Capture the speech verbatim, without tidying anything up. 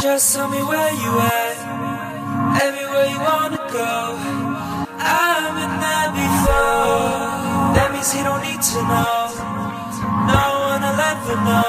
Just tell me where you at, everywhere you wanna go. I've been there before, that means he don't need to know. No one will ever know.